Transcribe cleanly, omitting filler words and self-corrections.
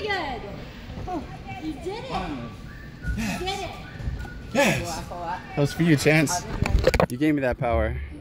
good. Oh, you did it. Yes. You did it. Yes. That was for you, Chance. You gave me that power.